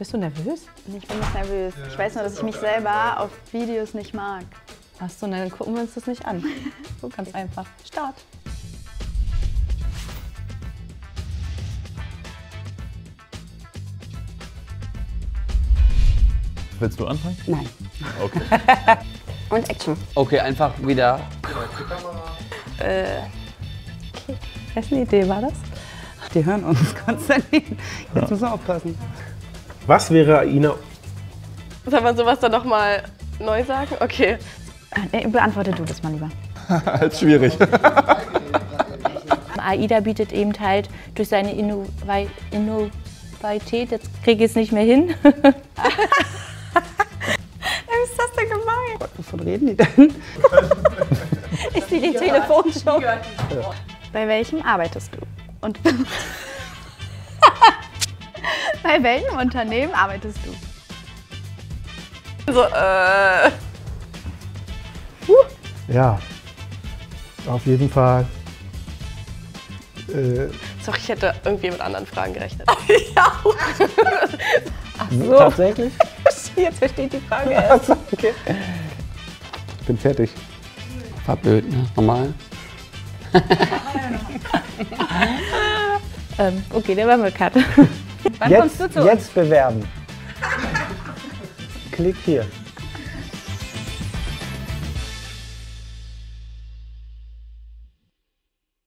Bist du nervös? Ich bin nicht nervös. Ich weiß nur, dass ich mich selber auf Videos nicht mag. Achso, dann gucken wir uns das nicht an. So ganz einfach. Start. Willst du anfangen? Nein. Okay. Und Action. Okay, einfach wieder. Okay. Wessen Idee war das? Die hören uns, Konstantin. Jetzt müssen wir aufpassen. Was wäre Aina? Soll man sowas dann nochmal neu sagen? Okay. Beantworte du das mal lieber. Halt schwierig. AIDA bietet eben halt durch seine Innovativität, jetzt kriege ich es nicht mehr hin. Was ist das denn gemein? Gott, wovon reden die denn? Ist die Telefonshow? Bei welchem arbeitest du? Und bei welchem Unternehmen arbeitest du? So, Ja, auf jeden Fall. Sorry, ich hätte irgendwie mit anderen Fragen gerechnet. So. Tatsächlich? Jetzt versteht die Frage erst. Okay. Ich bin fertig. War blöd, ne? Normal. Okay, der war mal Cut. Wann kommst du zu uns? Jetzt bewerben. Klick hier.